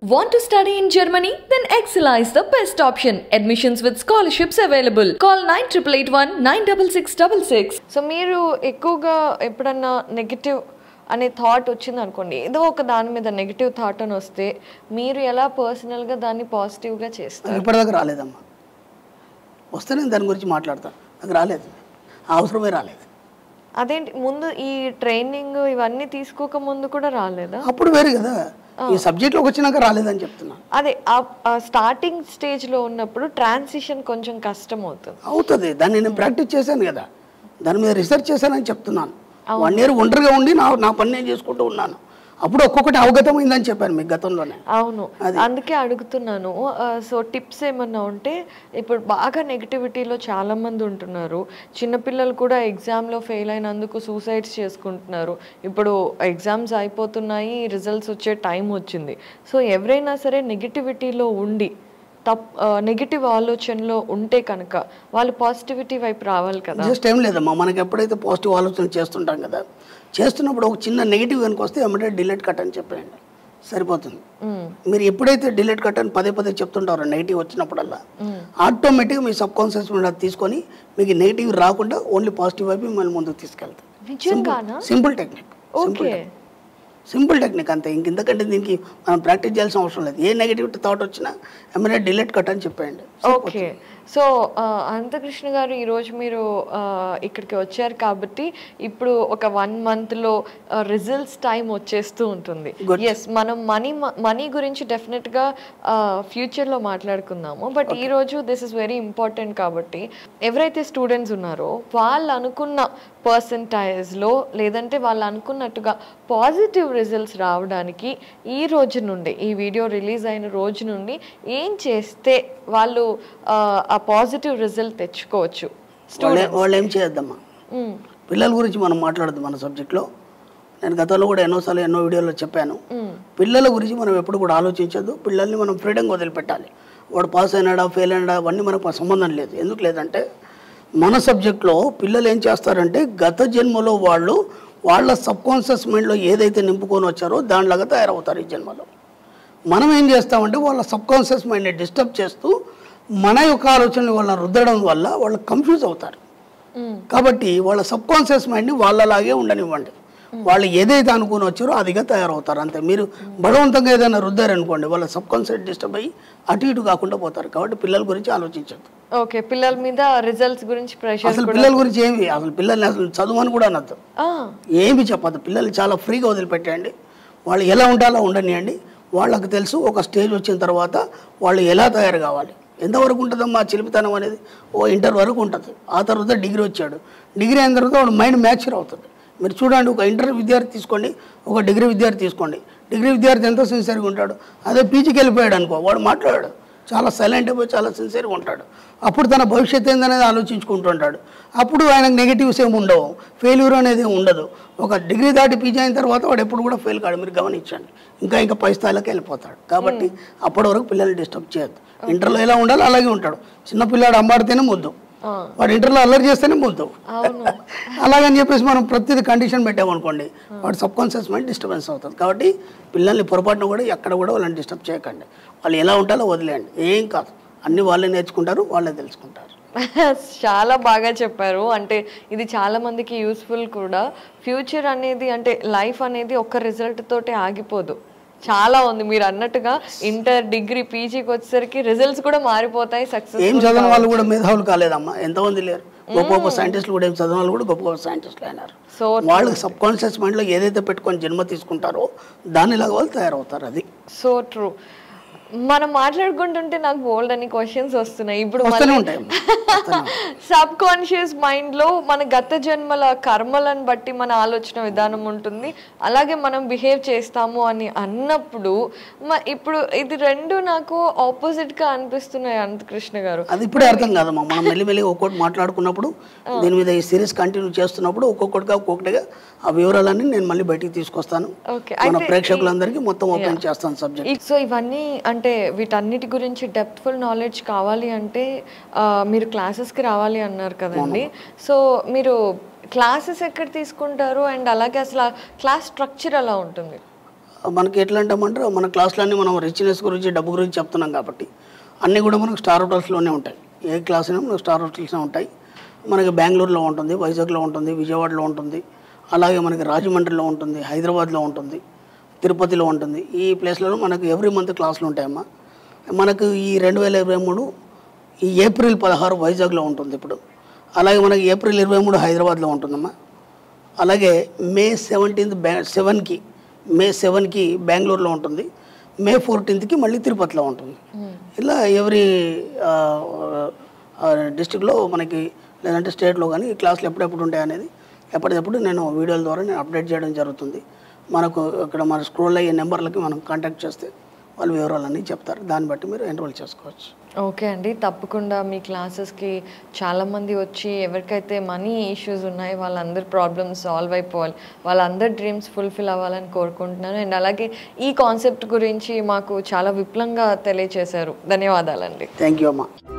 Want to study in Germany? Then Excella is the best option. Admissions with scholarships available. Call 9881 96666. So మీరు ఎక్కువగా ఎప్పుడన్నా negative అనే thought వచ్చింది అనుకోండి, ఏదో ఒక దాని మీద నెగిటివ్ థాట్ అని వస్తే మీరు ఎలా పర్సనల్గా దాన్ని పాజిటివ్గా చేస్తారు? ఇప్పటిదాకా రాలేదమ్మా. వస్తే నేను దాని గురించి మాట్లాడతాను. నాకు రాలేదు, అవసరమే రాలేదు. అదేంటి, ముందు ఈ ట్రైనింగ్ ఇవన్నీ తీసుకోక ముందు కూడా రాలేదా? అప్పుడు వేరే కదా, ఈ సబ్జెక్ట్లోకి వచ్చినాక రాలేదని చెప్తున్నా. అదే స్టార్టింగ్ స్టేజ్లో ఉన్నప్పుడు ట్రాన్సిషన్ కొంచెం కష్టం అవుతుంది. దాన్ని నేను ప్రాక్టీస్ చేశాను కదా, దాని మీద రీసెర్చ్ చేశానని చెప్తున్నాను. 1 year ఒంటరిగా ఉండి నా పని నేను చేసుకుంటూ ఉన్నాను. అప్పుడు ఒక్కొక్కటి అవగతమైందని చెప్పాను మీకు గతంలోనే. అవును, అందుకే అడుగుతున్నాను. సో టిప్స్ ఏమన్నా ఉంటే, ఇప్పుడు బాగా నెగిటివిటీలో చాలా మంది ఉంటున్నారు. చిన్నపిల్లలు కూడా ఎగ్జామ్లో ఫెయిల్ అయినందుకు సూసైడ్స్ చేసుకుంటున్నారు. ఇప్పుడు ఎగ్జామ్స్ అయిపోతున్నాయి, రిజల్ట్స్ వచ్చే టైం వచ్చింది. సో ఎవరైనా సరే నెగిటివిటీలో ఉండి నెగిటివ్ ఆలోచనలో ఉంటే కనుక వాళ్ళు పాజిటివిటీ వైపు రావాలి కదా. జస్ట్ ఏం లేదమ్మా, మనకి ఎప్పుడైతే పాజిటివ్ ఆలోచన చేస్తుంటాం కదా, చేస్తున్నప్పుడు ఒక చిన్న నెగిటివ్ కనుక వస్తే ఏమంటే డిలీట్ కట్ అని చెప్పేయండి, సరిపోతుంది. మీరు ఎప్పుడైతే డిలీట్ కట్ అని పదే చెప్తుంటారో నెగిటివ్ వచ్చినప్పుడల్లా, ఆటోమేటిక్గా మీ సబ్ కాన్షియస్ మైండ్ అది తీసుకొని మీకు నెగిటివ్ రాకుండా ఓన్లీ పాజిటివ్ వైపు మిమ్మల్ని ముందుకు తీసుకెళ్తాం. సింపుల్ టెక్నిక్, సింపుల్ టెక్నిక్ అంతే. ఇంతకంటే దీనికి మనం ప్రాక్టీస్ చేయాల్సిన అవసరం లేదు. ఏ నెగిటివిటీ థాట్ వచ్చినా ఏమైనా డిలీట్ కట్ అని చెప్పేయండి. ఓకే. సో అనంతకృష్ణ గారు, ఈరోజు మీరు ఇక్కడికి వచ్చారు కాబట్టి ఇప్పుడు ఒక 1 monthలో రిజల్ట్స్ టైం వచ్చేస్తూ ఉంటుంది. ఎస్, మనం మనీ గురించి డెఫినెట్గా ఫ్యూచర్లో మాట్లాడుకుందాము. బట్ ఈరోజు దిస్ ఇస్ వెరీ ఇంపార్టెంట్ కాబట్టి ఎవరైతే స్టూడెంట్స్ ఉన్నారో వాళ్ళు అనుకున్న పర్సంటైజ్లో లేదంటే వాళ్ళు అనుకున్నట్టుగా పాజిటివ్ రిజల్ట్స్ రావడానికి ఈ రోజు నుండి, ఈ వీడియో రిలీజ్ అయిన రోజు నుండి ఏం చేస్తే వాళ్ళు ఆ పాజిటివ్ రిజల్ట్ తెచ్చుకోవచ్చు? వాళ్ళు ఏం చేయొద్దమ్మా, పిల్లల గురించి మనం మాట్లాడద్దు మన సబ్జెక్ట్లో. నేను గతంలో కూడా ఎన్నో వీడియోలో చెప్పాను, పిల్లల గురించి మనం ఎప్పుడు కూడా ఆలోచించద్దు. పిల్లల్ని మనం ఫ్రీడంగా వదిలిపెట్టాలి. వాడు పాస్ అయినాడా ఫెయిల్ అయినాడా అవన్నీ మనకు సంబంధం లేదు. ఎందుకు లేదంటే మన సబ్జెక్ట్లో పిల్లలు ఏం చేస్తారంటే గత జన్మలో వాళ్ళ సబ్కాన్షియస్ మైండ్లో ఏదైతే నింపుకొని వచ్చారో దానిలాగా తయారవుతారు ఈ జన్మలో. మనం ఏం చేస్తామంటే వాళ్ళ సబ్కాన్షియస్ మైండ్ని డిస్టర్బ్ చేస్తూ మన యొక్క ఆలోచనలు వాళ్ళని రుద్దడం వల్ల వాళ్ళు కన్ఫ్యూజ్ అవుతారు. కాబట్టి వాళ్ళ సబ్కాన్షియస్ మైండ్ని వాళ్ళలాగే ఉండనివ్వండి. వాళ్ళు ఏదైతే అనుకుని వచ్చారో అదిగా తయారవుతారు అంతే. మీరు బలవంతంగా ఏదైనా రుద్దారనుకోండి, వాళ్ళ సబ్కాన్షియస్ డిస్టర్బ్ అయ్యి అటు ఇటు కాకుండా పోతారు. కాబట్టి పిల్లల గురించి ఆలోచించద్దు. ఓకే, పిల్లల మీద రిజల్ట్స్ గురించి ప్రెషర్, అసలు పిల్లల గురించి ఏమి, అసలు పిల్లల్ని అసలు చదువు అని కూడా అనద్దు, ఏమి చెప్పద్దు. పిల్లల్ని చాలా ఫ్రీగా వదిలిపెట్టండి. వాళ్ళు ఎలా ఉండాలో ఉండనియండి. వాళ్ళకి తెలుసు ఒక స్టేజ్ వచ్చిన తర్వాత వాళ్ళు ఎలా తయారు కావాలి. ఎంతవరకు ఉంటుందమ్మా చిలిపితనం అనేది? ఇంటర్ వరకు ఉంటుంది. ఆ తర్వాత డిగ్రీ వచ్చాడు, డిగ్రీ అయిన తర్వాత వాడు మైండ్ మ్యాచ్యూర్ అవుతుంది. మీరు చూడండి, ఒక ఇంటర్ విద్యార్థి తీసుకోండి, ఒక డిగ్రీ విద్యార్థి తీసుకోండి. డిగ్రీ విద్యార్థి ఎంతో సిన్సియర్గా ఉంటాడు. అదే పీజీకి వెళ్ళిపోయాడు అనుకో, వాడు మాట్లాడాడు, చాలా సైలెంట్ అయిపోయి చాలా సిన్సియర్గా ఉంటాడు. అప్పుడు తన భవిష్యత్తు ఏందనేది ఆలోచించుకుంటుంటాడు. అప్పుడు ఆయనకు నెగిటివ్స్ ఏమి ఉండవు, ఫెయిల్యూర్ అనేది ఉండదు. ఒక డిగ్రీ దాటి పీజీ అయిన తర్వాత వాడు ఎప్పుడు కూడా ఫెయిల్ కాడు. మీరు గమనించండి, ఇంకా పై స్థాయిలోకి వెళ్ళిపోతాడు. కాబట్టి అప్పటి వరకు పిల్లల్ని డిస్టర్బ్ చేయొద్దు. ఇంటర్లో ఎలా ఉండాలో అలాగే ఉంటాడు. చిన్నపిల్లాడు అమ్మాడితేనే ముద్దు, వాడు ఇంటర్లో అల్లరి చేస్తేనే ముద్దు. అలాగని చెప్పేసి మనం ప్రతిదీ కండిషన్ పెట్టామనుకోండి, వాడు సబ్కాన్షియస్ మైండ్ డిస్టర్బెన్స్ అవుతుంది. కాబట్టి పిల్లల్ని పొరపాటున కూడా ఎక్కడ కూడా వాళ్ళని డిస్టర్బ్ చేయకండి. వాళ్ళు ఎలా ఉంటారో వదిలేయండి, ఏం కాదు. అన్ని వాళ్ళే నేర్చుకుంటారు, వాళ్ళే తెలుసుకుంటారు. చాలా బాగా చెప్పారు. అంటే ఇది చాలా మందికి యూస్ఫుల్ కూడా. ఫ్యూచర్ అనేది, అంటే లైఫ్ అనేది ఒక్క రిజల్ట్ తోటే ఆగిపోదు, చాలా ఉంది. మీరు అన్నట్టుగా ఇంటర్, డిగ్రీ, పీజీకి వచ్చేసరికి రిజల్ట్స్ కూడా మారిపోతాయి. సక్సెస్ ఏం చదివిన వాళ్ళు కూడా మేధావులు కాలేదమ్మా, ఎంతమంది లేరు. గొప్ప సైంటిస్టులు కూడా ఏం చదివిన వాళ్ళు కూడా గొప్ప సైంటిస్టులు అయినారు. సో వాళ్ళకి సబ్ కాన్షియస్ మైండ్లో ఏదైతే పెట్టుకొని జన్మ తీసుకుంటారో దానిలాగా వాళ్ళు తయారవుతారు. అది సో ట్రూ. మనం మాట్లాడుకుంటుంటే నాకు బోల్డ్ అని క్వశ్చన్స్ వస్తున్నాయి. ఇప్పుడు సబ్ కాన్షియస్ మైండ్ లో మన గత జన్మల కర్మలను బట్టి మన ఆలోచన విధానం ఉంటుంది, అలాగే మనం బిహేవ్ చేస్తాము అని అన్నప్పుడు ఇప్పుడు ఇది రెండు నాకు ఆపోజిట్ గా అనిపిస్తున్నాయి అనంతకృష్ణ గారు. అది ఇప్పుడే అర్థం కాదమ్మా. మనం మెల్లిమెల్లిగా ఒక్కొక్కటి మాట్లాడుకున్నప్పుడు, దీని మీద ఈ సిరీస్ కంటిన్యూ చేస్తున్నప్పుడు ఒక్కొక్కటిగా ఆ వివరాలన్నీ నేను మళ్ళీ బయటికి తీసుకొస్తాను. మన ప్రేక్షకులందరికీ మొత్తం ఓపెన్ చేస్తాను సబ్జెక్ట్. సో ఇవన్నీ అంటే వీటన్నిటి గురించి డెప్త్ఫుల్ నాలెడ్జ్ కావాలి అంటే మీరు క్లాసెస్కి రావాలి అన్నారు కదండి. సో మీరు క్లాసెస్ ఎక్కడ తీసుకుంటారు, అండ్ అలాగే అసలు క్లాస్ స్ట్రక్చర్ ఎలా ఉంటుంది? మనకి ఎట్లా అంటామంటే మన క్లాసులన్నీ మనం రిచ్నెస్ గురించి డబ్బు గురించి చెప్తున్నాం కాబట్టి అన్నీ కూడా మనకు స్టార్ హోటల్స్లోనే ఉంటాయి. ఏ క్లాస్ అయినా మనకు స్టార్ హోటల్స్లో ఉంటాయి. మనకి బెంగళూరులో ఉంటుంది, వైజాగ్లో ఉంటుంది, విజయవాడలో ఉంటుంది, అలాగే మనకి రాజమండ్రిలో ఉంటుంది, హైదరాబాద్లో ఉంటుంది, తిరుపతిలో ఉంటుంది. ఈ ప్లేస్లలో మనకు ఎవ్రీ మంత్ క్లాసులు ఉంటాయమ్మా. మనకు ఈ 2023 ఈ ఏప్రిల్ 16 వైజాగ్లో ఉంటుంది ఇప్పుడు. అలాగే మనకి ఏప్రిల్ 23 హైదరాబాద్లో ఉంటుందమ్మా. అలాగే మే 7కి బెంగళూరులో ఉంటుంది, మే 14కి మళ్ళీ తిరుపతిలో ఉంటుంది. ఇలా ఎవరి డిస్ట్రిక్ట్లో మనకి లేదంటే స్టేట్లో కానీ ఈ క్లాసులు ఎప్పుడెప్పుడు ఉంటాయి అనేది ఎప్పటికప్పుడు నేను వీడియోల ద్వారా నేను అప్డేట్ చేయడం జరుగుతుంది. మనకు ఇక్కడ మన స్క్రోల్ అయ్యే నెంబర్లకి మనం కాంటాక్ట్ చేస్తే వాళ్ళు వివరాలన్నీ చెప్తారు. దాన్ని బట్టి మీరు ఎన్రోల్ చేసుకోవచ్చు. ఓకే అండి, తప్పకుండా మీ క్లాసెస్కి చాలామంది వచ్చి ఎవరికైతే మనీ ఇష్యూస్ ఉన్నాయి వాళ్ళందరి ప్రాబ్లమ్స్ సాల్వ్ అయిపోవాలి, వాళ్ళందరి డ్రీమ్స్ ఫుల్ఫిల్ అవ్వాలని కోరుకుంటున్నాను. అండ్ అలాగే ఈ కాన్సెప్ట్ గురించి మాకు చాలా విపులంగా తెలియచేశారు. ధన్యవాదాలండి. థ్యాంక్ యూ అమ్మా.